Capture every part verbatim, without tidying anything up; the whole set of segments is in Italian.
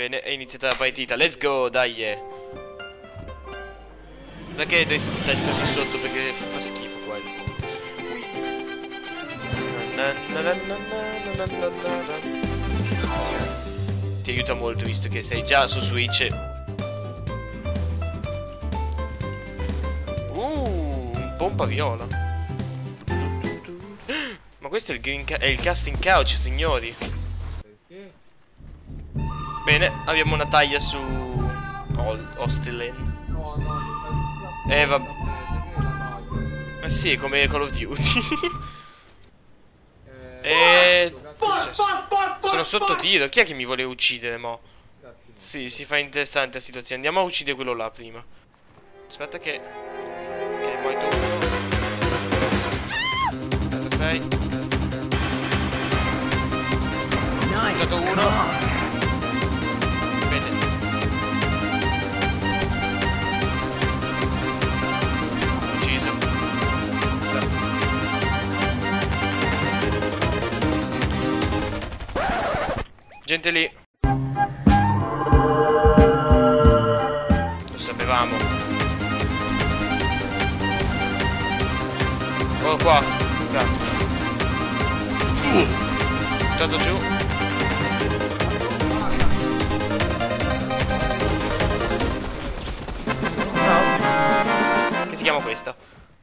Bene, è iniziata la partita. Let's go, dai. Eh. Perché devi stare così sotto? Perché fa schifo qua. Ti aiuta molto visto che sei già su Switch. Uh, un pompa viola. Ma questo è il, green è il casting couch, signori. Bene, abbiamo una taglia su Hostile. No, no, Eh vabbè. Eh sì, come Call of Duty. Eh, sono sotto tiro. Chi è che mi vuole uccidere, mo? Sì, si fa interessante la situazione. Andiamo a uccidere quello là prima. Aspetta che che è morto uno. Aspetta, sei. Nice. Uno. Bene. Ucciso. Gente lì. Lo sapevamo. Oh qua. Qua. Buttato giù. Che si chiama questa?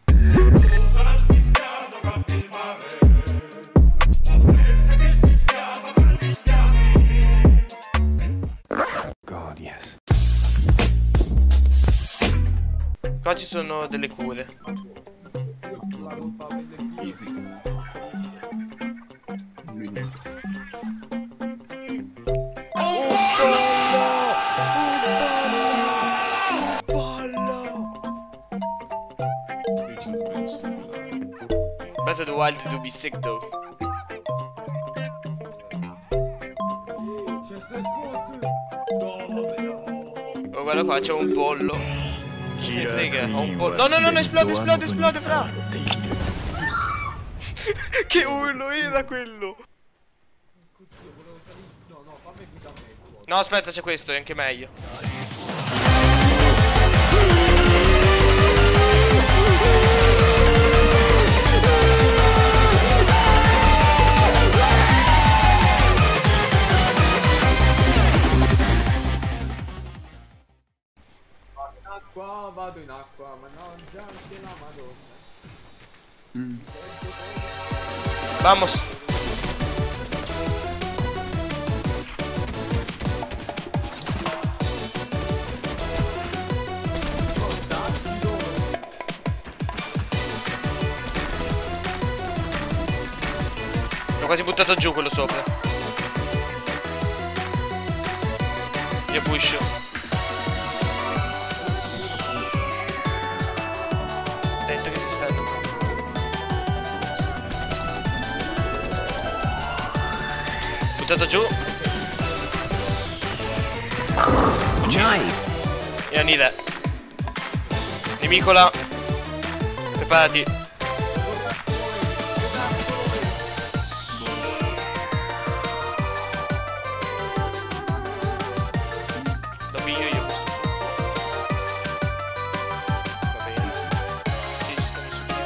Qua ci sono delle cure. Oh, pollo! Breath of the Wild to be sick though. Oh, guarda qua, c'è un pollo. Chi se ne frega? Ho un po'. No, no, no, no, esplode, esplode, esplode, fra! Che urlo era quello? No, aspetta, c'è questo, è anche meglio. Qua vado in acqua, ma no, già anche la madonna. Mm. Vamos. L'ho quasi buttato giù quello sopra. Io push. Attento che si stanno. Buttato giù. Nice. E Anile. Nemico là. Preparati. Lo piglio io questo su. Va bene. Sì, ci stanno subito.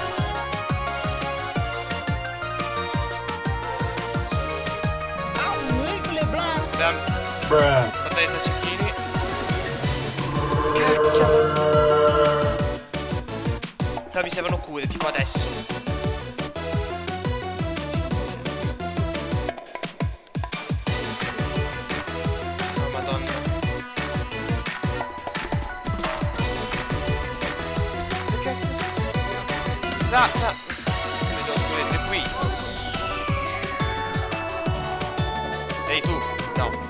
Bruh. Battaglia tra cecchini. Cacchio. Però mi servono cure, tipo adesso. Oh madonna. Che cazzo? Da, da. Se ne do scurette qui. Ehi tu. No.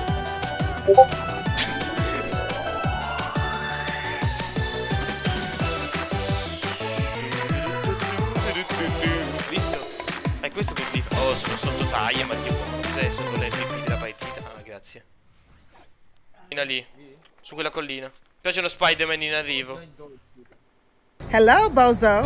Visto? E questo per dire. Oh, sono sotto taglia, ma Dio buono. Cos'è? Sono le M V P della partita. Ah, grazie. Fino lì. Su quella collina. Però c'è uno Spider-Man in arrivo. Hello, bozo.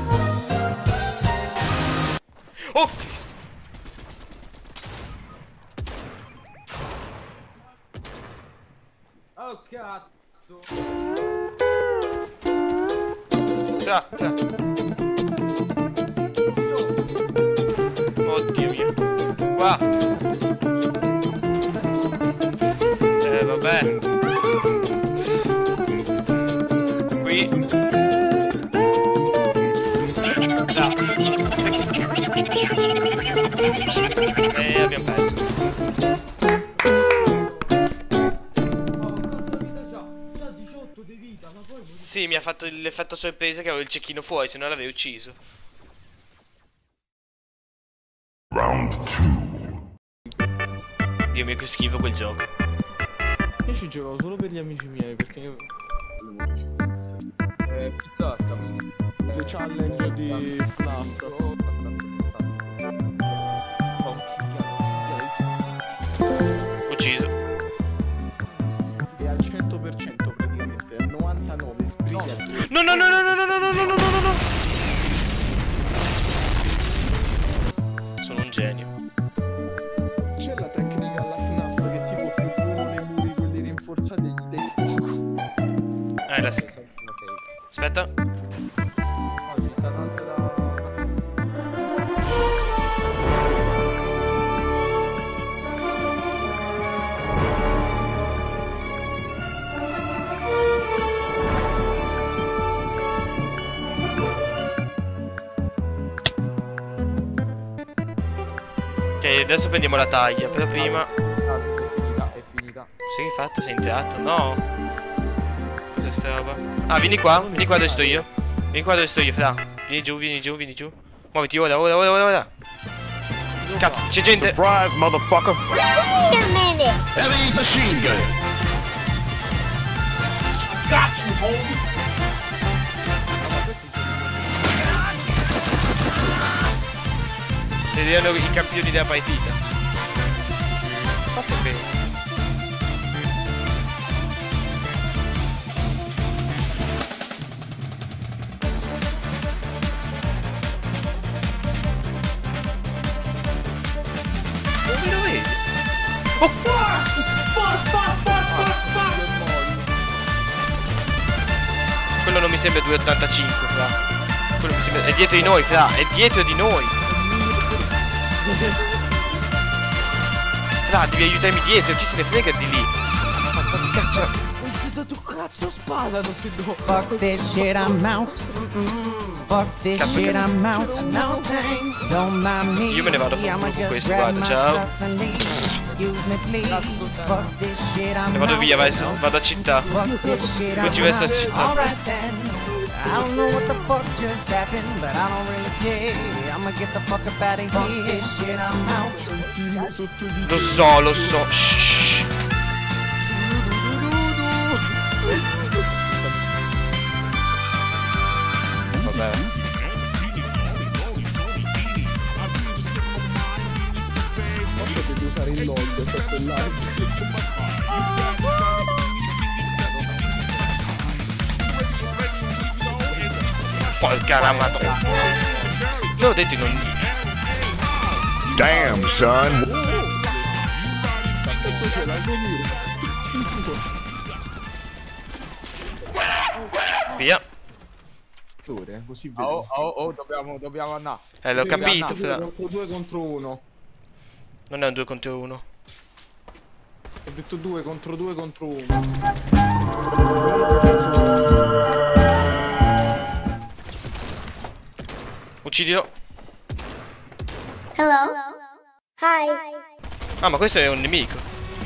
Oh, Cristo. Oh cazzo. Tra, tra. Oddio mio. Qua. Eh vabbè. Qui. Là. E abbiamo perso. Sì, mi ha fatto l'effetto sorpresa che avevo il cecchino fuori, se no l'avevi ucciso. Round due. Dio mio che schifo quel gioco. Io ci gioco solo per gli amici miei perché io... Eh, pizza sta le challenge di Fluff. Ucciso. È al cento per cento praticamente, al novantanove, sbrigati. No no no no no no no no no no no no. Sono un genio. C'è la tecnica alla F N A F che tipo più uno nei muri quelli rinforzati gli dai fuoco. Eh, la... Aspetta. Oh, ci sta tanto da... Ok, adesso prendiamo la taglia, però prima... Ah, è finita, è finita. Cosa hai fatto? Sei entrato? No. Cos'è sta roba? Ah, vieni qua, vieni qua dove sto io. Vieni qua dove sto io, fra. Vieni giù, vieni giù, vieni giù. Muoviti ora, ora, ora, ora, ora. Cazzo, c'è gente. Surprise, motherfucker. Wait a minute. Heavy machine gun. Got you, homie. Vedevano i campioni della partita. Fatto bene. Dove lo vedi? Oh! Quello non mi sembra due virgola ottantacinque, fra. Quello mi sembra... È dietro di noi, fra. È dietro di noi. Fra, devi aiutarmi dietro, chi se ne frega di lì? Ma che cazzo? Non ti ho dato cazzo spada, non ti do. Fuck this shit, I'm out. Fuck this Cazzo, shit, cazzo. I'm out. No thanks, don't mind me. Io me ne vado con I'ma just questo, grab guarda, my ciao. stuff and leave. Excuse me, please. Fuck this shit, I'm Ne vado out. via, vai, vado a città. Fuck this shit, Oggi I'm verso out. la città. Alright then. I don't know what the fuck just happened, but I don't really care. I'ma get the fuck up out of here. Fuck this shit, I'm out. Sotto di Lo so, lo so. Shh, shh. Vabbè. potete usare il log sotto il live. Porca la madonna. Te l'ho detto in ogni... Damn, son. Questo c'è da venire. Via. Così Oh, vedo. oh, oh, dobbiamo, dobbiamo andare. Eh, l'ho capito, fra. Contro due contro uno. Non è un due contro uno. Ho detto due contro due contro uno. Uccidilo. Hello. Hi. Ah, ma questo è un nemico.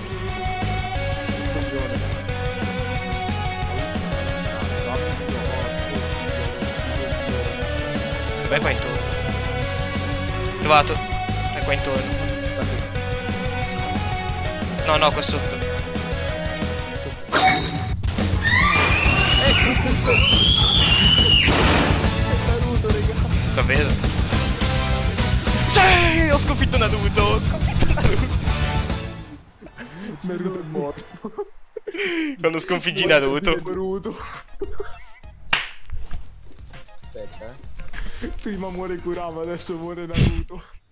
Dov'è qua intorno? Trovato. È qua intorno. No, no, qua sotto. Davvero? Sì, ho sconfitto Naruto, ho sconfitto Naruto. Naruto è morto. Quando sconfiggi Naruto. Naruto. Aspetta, eh. Prima muore Kurama, adesso muore Naruto.